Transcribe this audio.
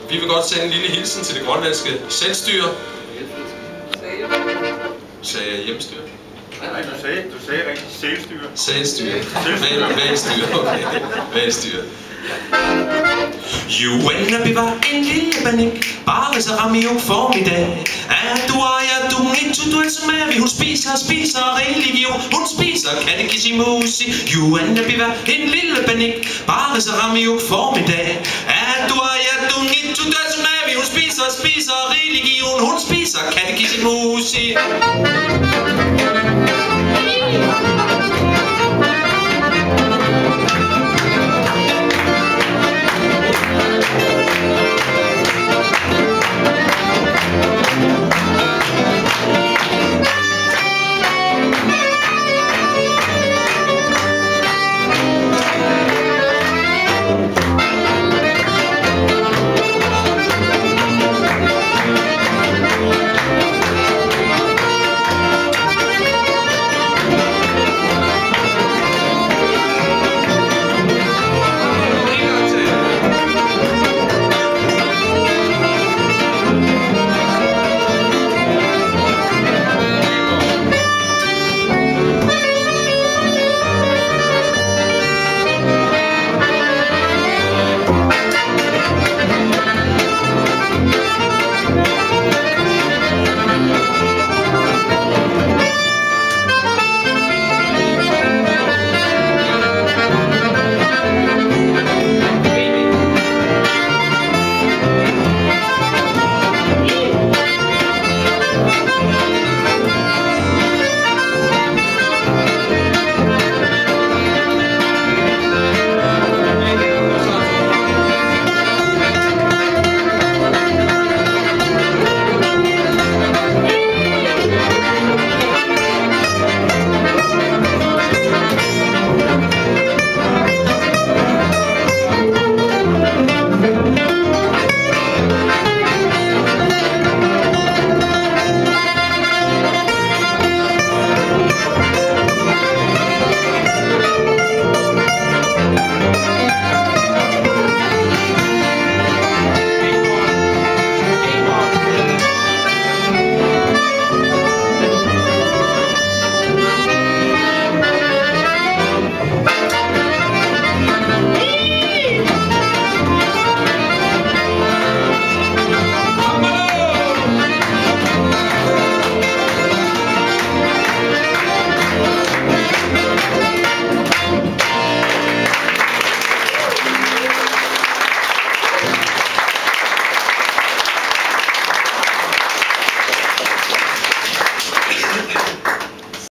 Vi vil godt sende en lille hilsen til det grønlandske selvstyre. Sagde jeg hjemstyre? Nej, du sagde rigtig selvstyre. Selvstyre. Valgstyre, okay. Valgstyre. Juannabi var en lille panik, bare så ramio formiddag. Du ejer du nittu duelsmavi, hun spiser religion, hun spiser katekisimusi. Juannabi var en lille panik, bare så ramio formiddag. Du ejer du nittu duelsmavi, hun spiser religion, hun spiser katekisimusi.